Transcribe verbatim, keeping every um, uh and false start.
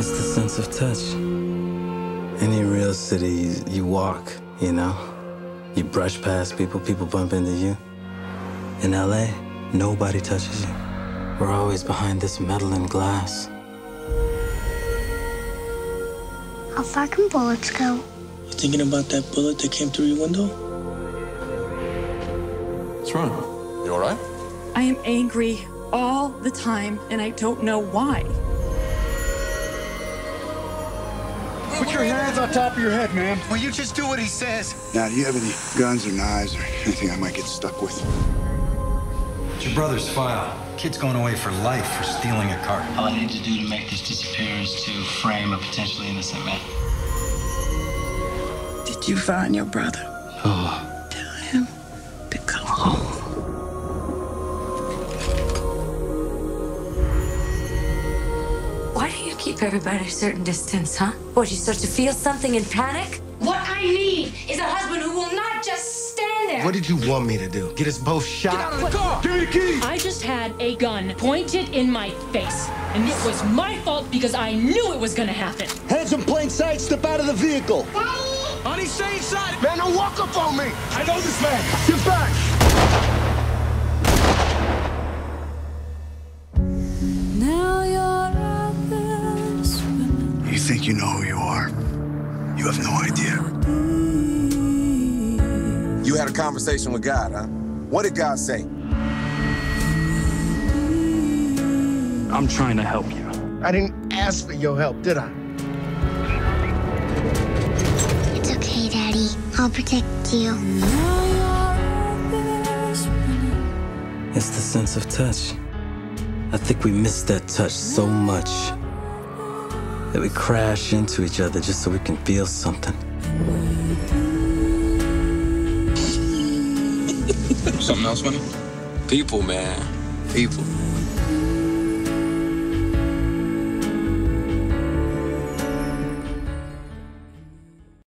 It's the sense of touch. Any real city, you walk, you know? You brush past people, people bump into you. In L A, nobody touches you. We're always behind this metal and glass. How far can bullets go? You thinking about that bullet that came through your window? What's wrong? You all right? I am angry all the time, and I don't know why. Put your hands on top of your head, man. Will you just do what he says? Now, do you have any guns or knives or anything I might get stuck with? It's your brother's file. Kid's going away for life for stealing a car. All I need to do to make this disappear is to frame a potentially innocent man. Did you find your brother? Oh. Tell him to come home. Why do you keep everybody at a certain distance, huh? What, you start to feel something and panic? What I need is a husband who will not just stand there. What did you want me to do? Get us both shot? Get out of the car! Give me the keys! I just had a gun pointed in my face. And it was my fault because I knew it was gonna happen. Hands in plain sight, step out of the vehicle. Daddy! Honey, stay inside! Man, don't walk up on me! I know this man! Get back! Now you're out there swimming. You think you know who you are? You have no idea. You had a conversation with God, huh? What did God say? I'm trying to help you. I didn't ask for your help, did I? It's okay, Daddy. I'll protect you. Now you're out there swimming. It's the sense of touch. I think we miss that touch so much that we crash into each other just so we can feel something. Something else, funny? People, man. People.